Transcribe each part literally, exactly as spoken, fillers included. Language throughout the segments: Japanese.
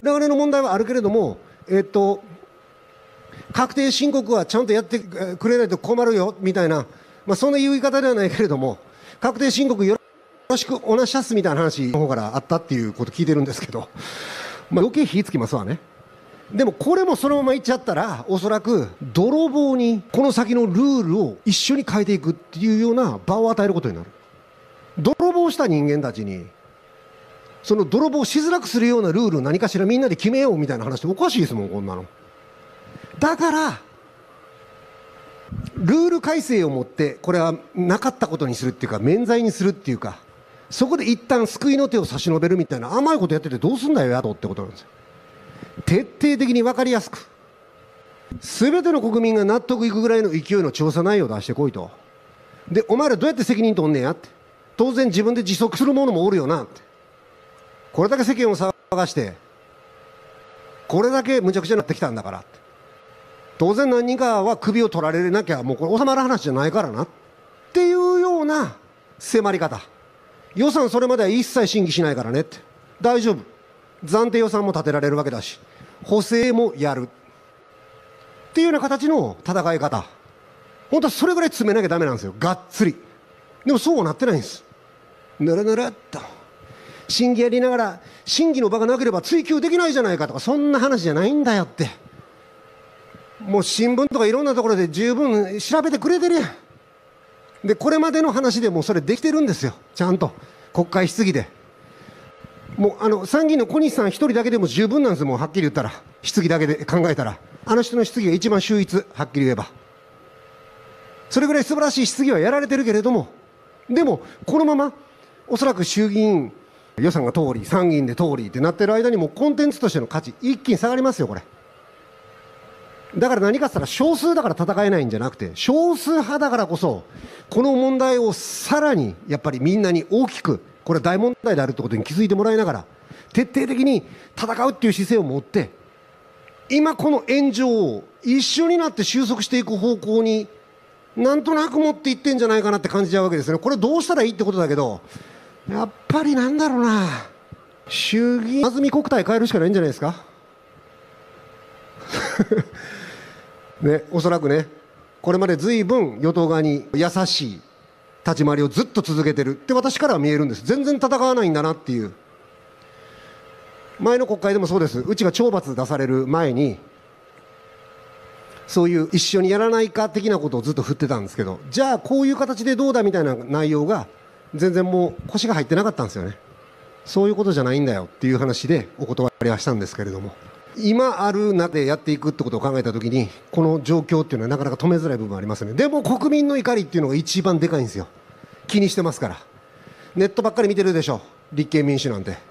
流れの問題はあるけれども、えっと、確定申告はちゃんとやってくれないと困るよみたいな、まあ、そんな言い方ではないけれども、確定申告よろしくおなしゃすみたいな話の方からあったっていうこと聞いてるんですけど、まあ、余計火つきますわね。でもこれもそのままいっちゃったら、おそらく泥棒にこの先のルールを一緒に変えていくっていうような場を与えることになる。泥棒した人間たちにその泥棒しづらくするようなルールを何かしらみんなで決めようみたいな話っておかしいですもん、こんなの。だからルール改正をもってこれはなかったことにするっていうか、免罪にするっていうか、そこで一旦救いの手を差し伸べるみたいな甘いことやっててどうすんだよ宿ってことなんですよ。徹底的に分かりやすく、全ての国民が納得いくぐらいの勢いの調査内容を出してこいと。でお前らどうやって責任取んねんやって、当然自分で自足する者もおるよなって。これだけ世間を騒がしてこれだけむちゃくちゃになってきたんだからって、当然何人かは首を取られなきゃもうこれ収まる話じゃないからなっていうような迫り方。予算それまでは一切審議しないからねって、大丈夫、暫定予算も立てられるわけだし補正もやるっていうような形の戦い方、本当はそれぐらい詰めなきゃダメなんですよ、がっつり。でもそうはなってないんです。ぬるぬるっと審議やりながら、審議の場がなければ追及できないじゃないかとか、そんな話じゃないんだよって。もう新聞とかいろんなところで十分調べてくれてるやん。でこれまでの話でもうそれできてるんですよ、ちゃんと国会質疑で。もうあの参議院の小西さん一人だけでも十分なんですよ、もうはっきり言ったら。質疑だけで考えたらあの人の質疑が一番秀逸、はっきり言えば。それぐらい素晴らしい質疑はやられてるけれども、でもこのままおそらく衆議院予算が通り参議院で通りってなってる間にもコンテンツとしての価値一気に下がりますよ、これ。だから何かって言ったら、少数だから戦えないんじゃなくて、少数派だからこそこの問題をさらにやっぱりみんなに大きく、これは大問題であるってことに気づいてもらいながら、徹底的に戦うっていう姿勢を持って、今この炎上を一緒になって収束していく方向になんとなく持っていってんじゃないかなって感じちゃうわけですね。これどうしたらいいってことだけど、やっぱりなんだろうな、衆議院安住国体変えるしかないんじゃないですかね、おそらくね、これまでずいぶん与党側に優しい立ち回りをずっと続けてるって私からは見えるんです。全然戦わないんだなっていう。前の国会でもそうです。うちが懲罰出される前にそういう一緒にやらないか的なことをずっと振ってたんですけど、じゃあこういう形でどうだみたいな内容が全然もう腰が入ってなかったんですよね。そういうことじゃないんだよっていう話でお断りはしたんですけれども、今ある中でやっていくってことを考えたときに、この状況っていうのはなかなか止めづらい部分ありますね。でも国民の怒りっていうのが一番でかいんですよ。気にしてますから。ネットばっかり見てるでしょ、立憲民主なんて。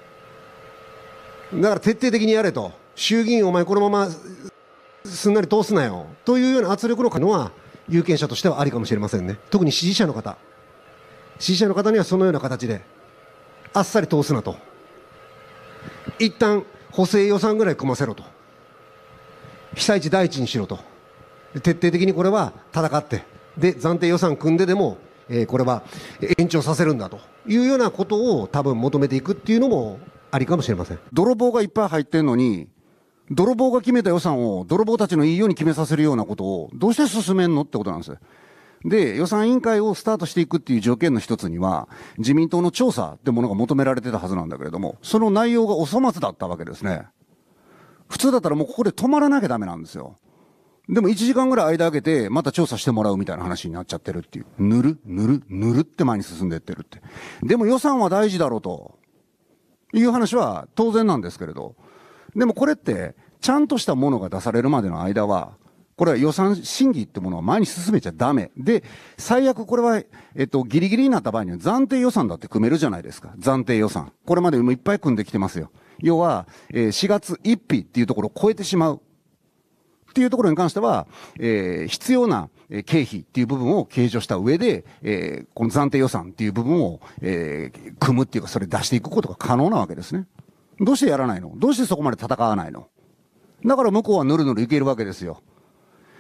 だから徹底的にやれと、衆議院お前このまますんなり通すなよというような圧力のは有権者としてはありかもしれませんね。特に支持者の方、支持者の方にはそのような形であっさり通すなと、一旦補正予算ぐらい組ませろと、被災地第一にしろと、徹底的にこれは戦って、で暫定予算組んででも、えー、これは延長させるんだというようなことを多分求めていくっていうのもありかもしれません。 泥棒がいっぱい入ってるのに、泥棒が決めた予算を泥棒たちのいいように決めさせるようなことをどうして進めんのってことなんです。で、予算委員会をスタートしていくっていう条件の一つには、自民党の調査ってものが求められてたはずなんだけれども、その内容がお粗末だったわけですね。普通だったらもうここで止まらなきゃダメなんですよ。でもいちじかんぐらい間空けて、また調査してもらうみたいな話になっちゃってるっていう。ぬる、ぬる、ぬるって前に進んでいってるって。でも予算は大事だろうという話は当然なんですけれど、でもこれって、ちゃんとしたものが出されるまでの間は、これは予算審議ってものは前に進めちゃダメ。で、最悪これは、えっと、ギリギリになった場合には暫定予算だって組めるじゃないですか。暫定予算。これまでもいっぱい組んできてますよ。要は、えー、しがつついたちっていうところを超えてしまう。っていうところに関しては、えー、必要な経費っていう部分を計上した上で、えー、この暫定予算っていう部分を、えー、組むっていうか、それ出していくことが可能なわけですね。どうしてやらないの？どうしてそこまで戦わないの？だから向こうはぬるぬるいけるわけですよ。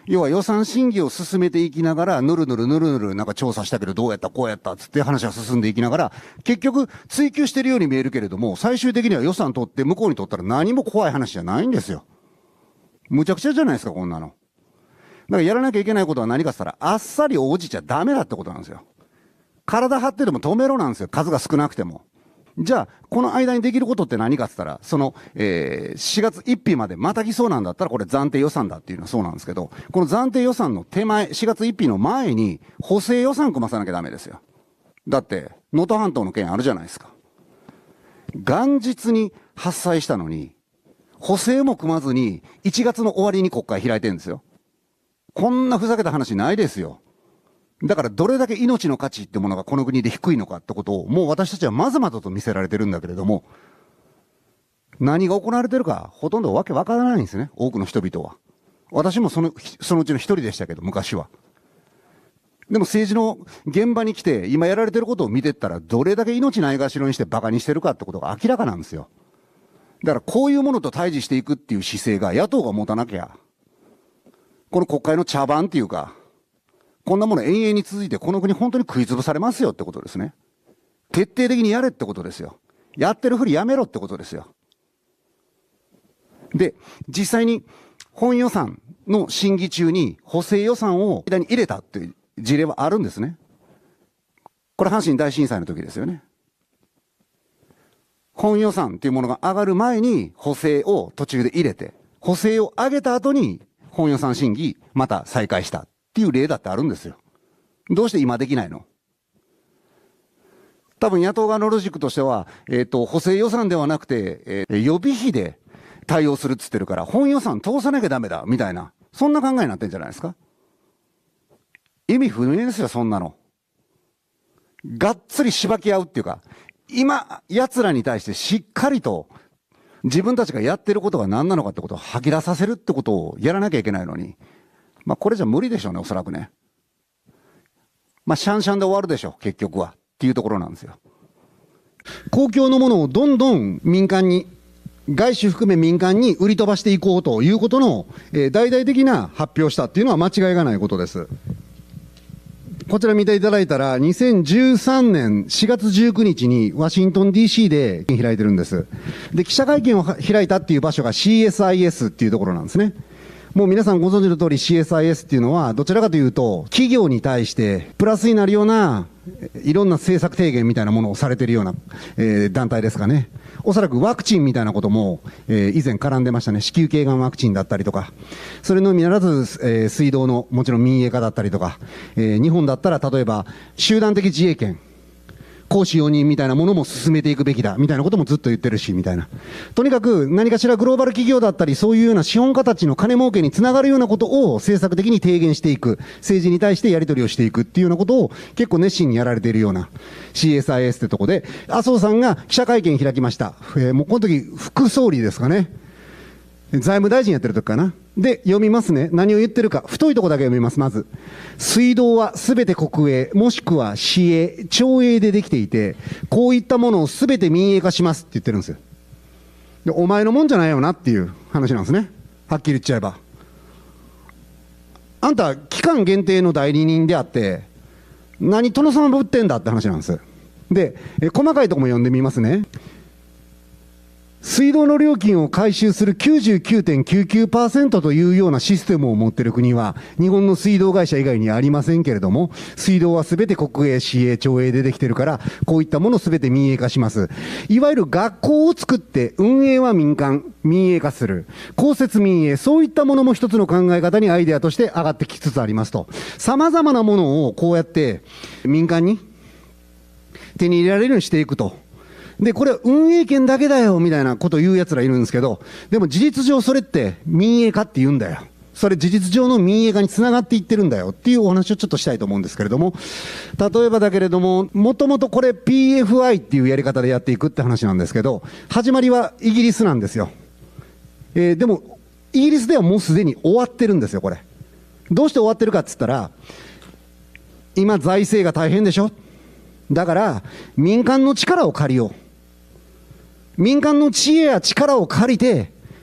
要は予算審議を進めていきながら、ぬるぬるぬるぬるなんか調査したけどどうやったこうやったっつって話が進んでいきながら、結局追求してるように見えるけれども、最終的には予算取って向こうに取ったら何も怖い話じゃないんですよ。むちゃくちゃじゃないですか、こんなの。だからやらなきゃいけないことは何かっつったら、あっさり応じちゃダメだってことなんですよ。体張ってでも止めろなんですよ、数が少なくても。じゃあ、この間にできることって何かって言ったら、その、えー、しがつついたちまでまたぎそうなんだったら、これ暫定予算だっていうのはそうなんですけど、この暫定予算の手前、しがつついたちの前に、補正予算組まさなきゃダメですよ。だって、能登半島の件あるじゃないですか。元日に発災したのに、補正も組まずに、いちがつの終わりに国会開いてるんですよ。こんなふざけた話ないですよ。だからどれだけ命の価値ってものがこの国で低いのかってことを、もう私たちはまざまざと見せられてるんだけれども、何が行われてるか、ほとんどわけわからないんですね、多くの人々は。私もその、そのうちの一人でしたけど、昔は。でも政治の現場に来て、今やられてることを見てったら、どれだけ命ないがしろにして馬鹿にしてるかってことが明らかなんですよ。だからこういうものと対峙していくっていう姿勢が野党が持たなきゃ、この国会の茶番っていうか、こんなもの永遠に続いてこの国本当に食いつぶされますよってことですね。徹底的にやれってことですよ。やってるふりやめろってことですよ。で、実際に本予算の審議中に補正予算を間に入れたっていう事例はあるんですね。これ阪神大震災の時ですよね。本予算っていうものが上がる前に補正を途中で入れて、補正を上げた後に本予算審議また再開したっていう例だってあるんですよ。どうして今できないの？多分野党側のロジックとしては、えっと、補正予算ではなくて、えー、予備費で対応するっつってるから、本予算通さなきゃダメだ、みたいな、そんな考えになってんじゃないですか。意味不明ですよ、そんなの。がっつりしばき合うっていうか、今、奴らに対してしっかりと、自分たちがやってることが何なのかってことを吐き出させるってことをやらなきゃいけないのに、まあこれじゃ無理でしょうね、おそらくね。まあシャンシャンで終わるでしょう、結局は。っていうところなんですよ。 公共のものをどんどん民間に、外資含め民間に売り飛ばしていこうということの、えー、大々的な発表をしたっていうのは間違いがないことです。こちら見ていただいたら、にせんじゅうさんねんしがつじゅうくにちにワシントン ディーシー で開いてるんです。で、記者会見を開いたっていう場所が シーエスアイエス っていうところなんですね。もう皆さんご存知の通り シーエスアイエス っていうのは、どちらかというと、企業に対してプラスになるような、いろんな政策提言みたいなものをされているような、えー、団体ですかね。おそらくワクチンみたいなことも、えー、以前絡んでましたね。子宮頸がんワクチンだったりとか。それのみならず、えー、水道のもちろん民営化だったりとか、えー、日本だったら例えば集団的自衛権。公私容認みたいなものも進めていくべきだみたいなこともずっと言ってるしみたいな。とにかく何かしらグローバル企業だったりそういうような資本家たちの金儲けにつながるようなことを政策的に提言していく、政治に対してやり取りをしていくっていうようなことを結構熱心にやられているような シーエスアイエス ってとこで、麻生さんが記者会見開きました。えー、もうこの時副総理ですかね。財務大臣やってる時かな。で、読みますね。何を言ってるか。太いとこだけ読みます、まず。水道はすべて国営、もしくは市営、町営でできていて、こういったものをすべて民営化しますって言ってるんですよ。で、お前のもんじゃないよなっていう話なんですね。はっきり言っちゃえば。あんた、期間限定の代理人であって、何殿様ぶってんだって話なんです。で、え細かいとこも読んでみますね。水道の料金を回収する きゅうじゅうきゅうてんきゅうきゅうパーセント というようなシステムを持っている国は、日本の水道会社以外にありませんけれども、水道はすべて国営、市営、町営でできているから、こういったものをすべて民営化します。いわゆる学校を作って、運営は民間、民営化する。公設民営、そういったものも一つの考え方にアイデアとして上がってきつつありますと。様々なものをこうやって民間に手に入れられるようにしていくと。で、これは運営権だけだよ、みたいなことを言う奴らいるんですけど、でも事実上それって民営化って言うんだよ。それ事実上の民営化につながっていってるんだよっていうお話をちょっとしたいと思うんですけれども、例えばだけれども、もともとこれ ピーエフアイ っていうやり方でやっていくって話なんですけど、始まりはイギリスなんですよ。えー、でも、イギリスではもうすでに終わってるんですよ、これ。どうして終わってるかって言ったら、今財政が大変でしょ？だから、民間の力を借りよう。民間の知恵や力を借りて、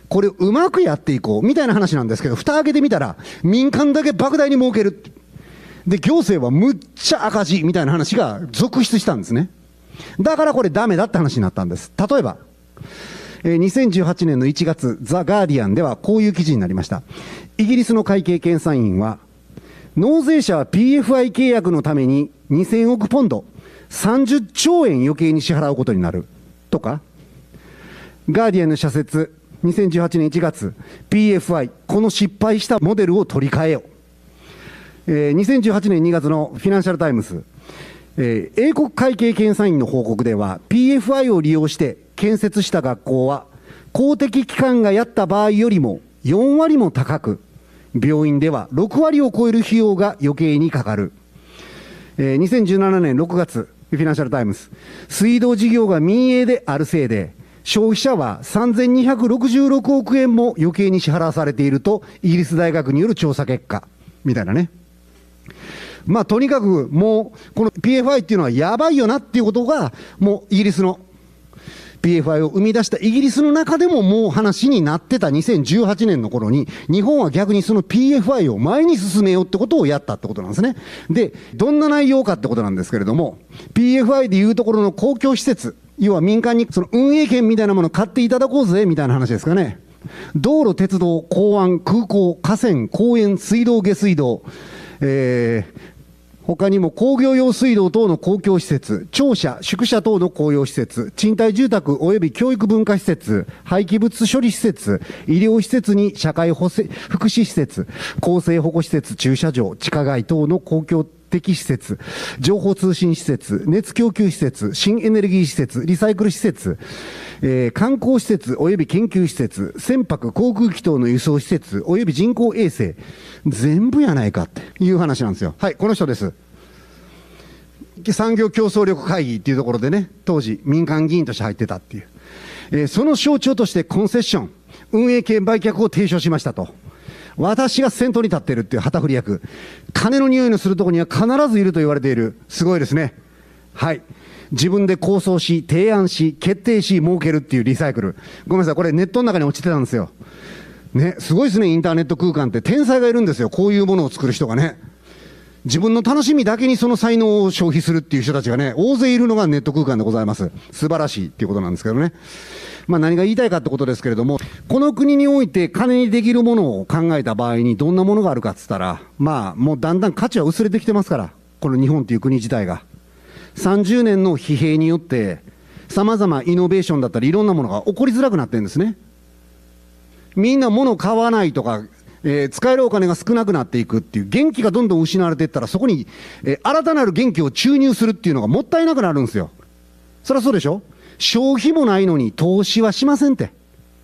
これをうまくやっていこうみたいな話なんですけど、蓋開けてみたら、民間だけ莫大に儲ける。で、行政はむっちゃ赤字みたいな話が続出したんですね。だからこれダメだって話になったんです。例えば、えー、にせんじゅうはちねんのいちがつ、ザ・ガーディアンではこういう記事になりました。イギリスの会計検査院は、納税者は ピーエフアイ 契約のためににせんおくポンド、さんじゅっちょうえん余計に支払うことになる。とか、ガーディアンの社説、にせんじゅうはちねんいちがつ、ピーエフアイ、この失敗したモデルを取り替えよう。えー、にせんじゅうはちねんにがつのフィナンシャルタイムズ、えー、英国会計検査院の報告では、ピーエフアイ を利用して建設した学校は、公的機関がやった場合よりもよんわりも高く、病院ではろくわりを超える費用が余計にかかる。えー、にせんじゅうななねんろくがつ、フィナンシャルタイムズ、水道事業が民営であるせいで、消費者はさんぜんにひゃくろくじゅうろくおくえんも余計に支払わされていると、イギリス大学による調査結果、みたいなね。まあ、とにかくもう、この ピーエフアイ っていうのはやばいよなっていうことが、もうイギリスの ピーエフアイ を生み出したイギリスの中でももう話になってたにせんじゅうはちねんの頃に、日本は逆にその ピーエフアイ を前に進めようってことをやったってことなんですね。で、どんな内容かってことなんですけれども、ピーエフアイ でいうところの公共施設、要は民間にその運営権みたいなものを買っていただこうぜみたいな話ですかね。道路、鉄道、港湾、空港、河川、公園、水道、下水道、えー、他にも工業用水道等の公共施設、庁舎、宿舎等の公用施設、賃貸住宅及び教育文化施設、廃棄物処理施設、医療施設に社会保福祉施設、厚生保護施設、駐車場、地下街等の公共的施設、情報通信施設、熱供給施設、新エネルギー施設、リサイクル施設、えー、観光施設及び研究施設、船舶、航空機等の輸送施設及び人工衛星、全部やないかっていう話なんですよ。はい、この人です。産業競争力会議っていうところでね、当時民間議員として入ってたっていう。えー、その象徴としてコンセッション、運営権売却を提唱しましたと。私が先頭に立っているっていう旗振り役。金の匂いのするところには必ずいると言われている。すごいですね。はい。自分で構想し、提案し、決定し、設けるっていうリサイクル。ごめんなさい、これネットの中に落ちてたんですよ。ね、すごいですね、インターネット空間って天才がいるんですよ。こういうものを作る人がね。自分の楽しみだけにその才能を消費するっていう人たちがね、大勢いるのがネット空間でございます。素晴らしいっていうことなんですけどね。まあ何が言いたいかってことですけれども、この国において金にできるものを考えた場合にどんなものがあるかっつったら、まあもうだんだん価値は薄れてきてますから、この日本っていう国自体が。さんじゅうねんの疲弊によって、様々イノベーションだったりいろんなものが起こりづらくなってるんですね。みんな物を買わないとか、えー、使えるお金が少なくなっていくっていう、元気がどんどん失われていったら、そこに、えー、新たなる元気を注入するっていうのがもったいなくなるんですよ。そりゃそうでしょ。消費もないのに投資はしませんって。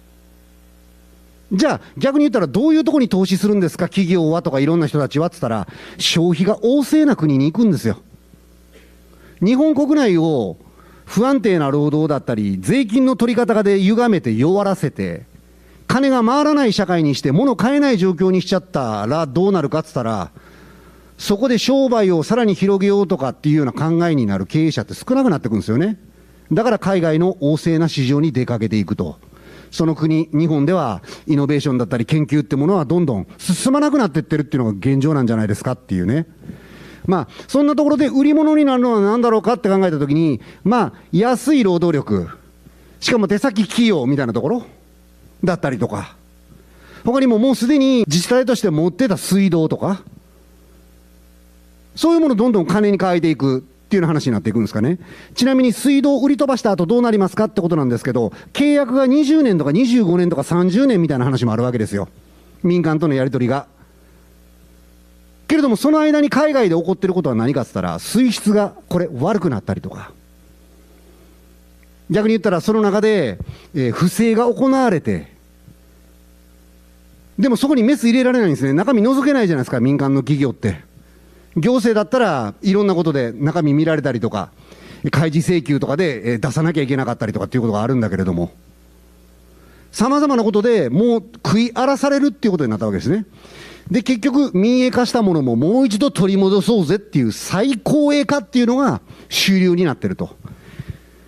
じゃあ逆に言ったらどういうところに投資するんですか、企業はとかいろんな人たちはって言ったら、消費が旺盛な国に行くんですよ。日本国内を不安定な労働だったり、税金の取り方で歪めて弱らせて、金が回らない社会にして物買えない状況にしちゃったらどうなるかって言ったら、そこで商売をさらに広げようとかっていうような考えになる経営者って少なくなってくるんですよね。だから海外の旺盛な市場に出かけていくと。その国、日本ではイノベーションだったり研究ってものはどんどん進まなくなっていってるっていうのが現状なんじゃないですかっていうね。まあ、そんなところで売り物になるのは何だろうかって考えたときに、まあ、安い労働力、しかも手先器用みたいなところだったりとか、他にももうすでに自治体として持ってた水道とか、そういうものをどんどん金に変えていくっていうような話になっていくんですかね。ちなみに水道を売り飛ばした後どうなりますかってことなんですけど、契約がにじゅうねんとかにじゅうごねんとかさんじゅうねんみたいな話もあるわけですよ。民間とのやり取りが。けれどもその間に海外で起こっていることは何かって言ったら、水質がこれ悪くなったりとか、逆に言ったらその中で、えー、不正が行われて、でもそこにメス入れられないんですね。中身覗けないじゃないですか、民間の企業って。行政だったらいろんなことで中身見られたりとか、開示請求とかで、えー、出さなきゃいけなかったりとかっていうことがあるんだけれども、さまざまなことでもう食い荒らされるっていうことになったわけですね。で、結局、民営化したものももう一度取り戻そうぜっていう再公営化っていうのが主流になってると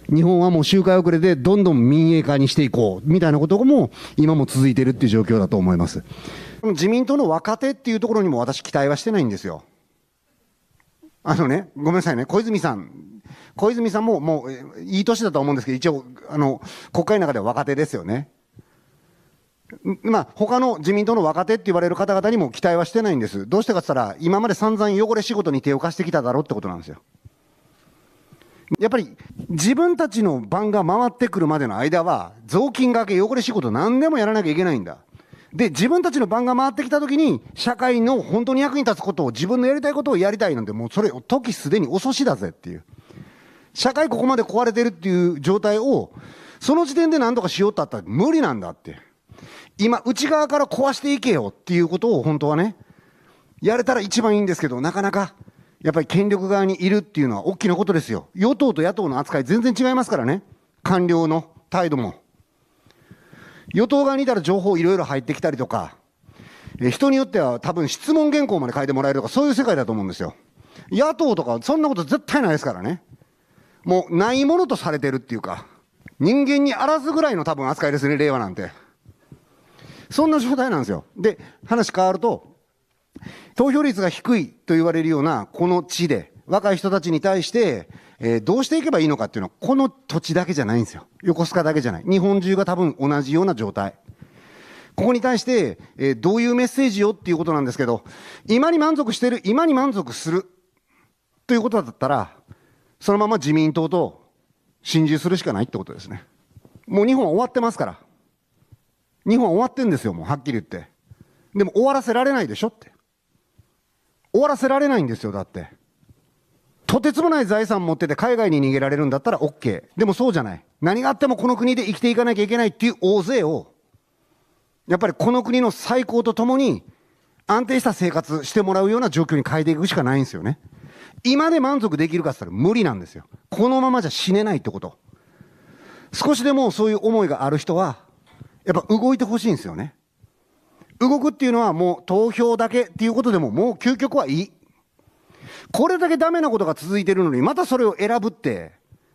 日本はもう周回遅れでどんどん民営化にしていこうみたいなことも今も続いているっていう状況だと思います。 自民党の若手っていうところにも私期待はしてないんですよ。あのね、ごめんなさいね、小泉さん、小泉さんももういい年だと思うんですけど、一応、あの、国会の中では若手ですよね。まあ、他の自民党の若手って言われる方々にも期待はしてないんです。どうしてかって言ったら、今まで散々汚れ仕事に手を貸してきただろうってことなんですよ。やっぱり自分たちの番が回ってくるまでの間は、雑巾がけ汚れ仕事何でもやらなきゃいけないんだ。で、自分たちの番が回ってきたときに、社会の本当に役に立つことを、自分のやりたいことをやりたいなんて、もうそれ、時すでに遅しだぜっていう。社会ここまで壊れてるっていう状態を、その時点で何とかしようとあったら無理なんだって。今、内側から壊していけよっていうことを本当はね、やれたら一番いいんですけど、なかなか、やっぱり権力側にいるっていうのは大きなことですよ。与党と野党の扱い全然違いますからね。官僚の態度も。与党側にいたら情報いろいろ入ってきたりとか、え人によっては多分質問原稿まで書いてもらえるとか、そういう世界だと思うんですよ。野党とかそんなこと絶対ないですからね。もうないものとされてるっていうか、人間にあらずぐらいの多分扱いですね、令和なんて。そんな状態なんですよ。で、話変わると、投票率が低いと言われるようなこの地で、若い人たちに対して、えー、どうしていけばいいのかっていうのは、この土地だけじゃないんですよ。横須賀だけじゃない。日本中が多分同じような状態。ここに対して、えー、どういうメッセージをっていうことなんですけど、今に満足してる、今に満足するということだったら、そのまま自民党と心中するしかないってことですね。もう日本は終わってますから。日本は終わってんですよ、もうはっきり言って。でも終わらせられないでしょって。終わらせられないんですよ、だって。とてつもない財産持ってて海外に逃げられるんだったら OK。でもそうじゃない。何があってもこの国で生きていかなきゃいけないっていう大勢を、やっぱりこの国の最高とともに安定した生活してもらうような状況に変えていくしかないんですよね。今で満足できるかって言ったら無理なんですよ。このままじゃ死ねないってこと。少しでもそういう思いがある人は、やっぱ動いてほしいんですよね。動くっていうのはもう投票だけっていうことでももう究極はいい。これだけダメなことが続いてるのにまたそれを選ぶって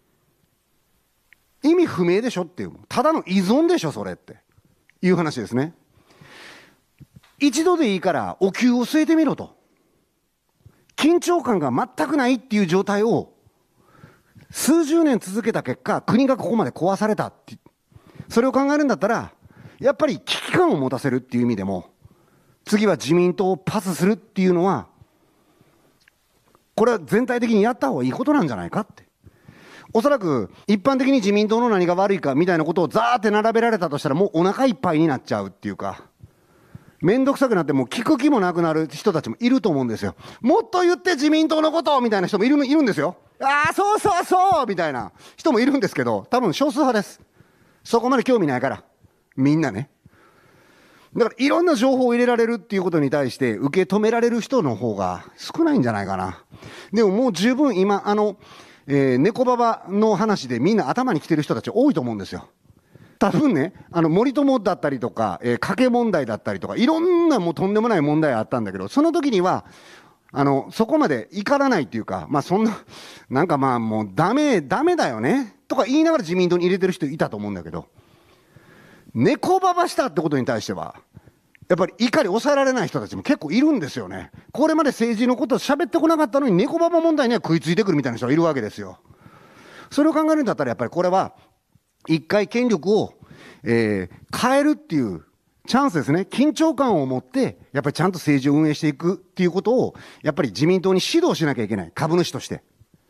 意味不明でしょっていう。ただの依存でしょそれっていう話ですね。一度でいいからお灸を据えてみろと。緊張感が全くないっていう状態を数十年続けた結果、国がここまで壊されたって。それを考えるんだったら、やっぱり危機感を持たせるっていう意味でも、次は自民党をパスするっていうのは、これは全体的にやった方がいいことなんじゃないかって。おそらく一般的に自民党の何が悪いかみたいなことをザーって並べられたとしたら、もうお腹いっぱいになっちゃうっていうか、めんどくさくなってもう聞く気もなくなる人たちもいると思うんですよ。もっと言って自民党のことみたいな人もいる、いるんですよ。ああ、そうそうそうみたいな人もいるんですけど、多分少数派です。そこまで興味ないから。みんなね。だからいろんな情報を入れられるっていうことに対して受け止められる人の方が少ないんじゃないかな。でももう十分今、あの、えー、猫ババの話でみんな頭に来てる人たち多いと思うんですよ。多分ね、あの森友だったりとか、えー、賭け問題だったりとか、いろんなもうとんでもない問題あったんだけど、その時には、あの、そこまで怒らないっていうか、まあそんな、なんかまあもうダメ、ダメだよね、とか言いながら自民党に入れてる人いたと思うんだけど、猫ババしたってことに対しては、やっぱり怒り抑えられない人たちも結構いるんですよね。これまで政治のことを喋ってこなかったのに、猫ババ問題には食いついてくるみたいな人がいるわけですよ。それを考えるんだったら、やっぱりこれは、一回権力を、えー、変えるっていうチャンスですね。緊張感を持って、やっぱりちゃんと政治を運営していくっていうことを、やっぱり自民党に指導しなきゃいけない。株主として。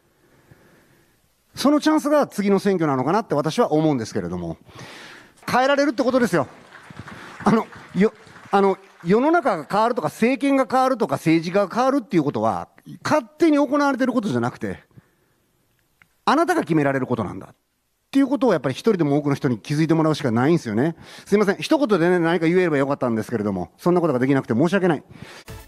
そのチャンスが次の選挙なのかなって私は思うんですけれども。変えられるってことですよ。あの、よ、あの、世の中が変わるとか、政権が変わるとか、政治が変わるっていうことは、勝手に行われていることじゃなくて、あなたが決められることなんだ。っていうことをやっぱり一人でも多くの人に気づいてもらうしかないんですよね。すいません。一言でね、何か言えればよかったんですけれども、そんなことができなくて申し訳ない。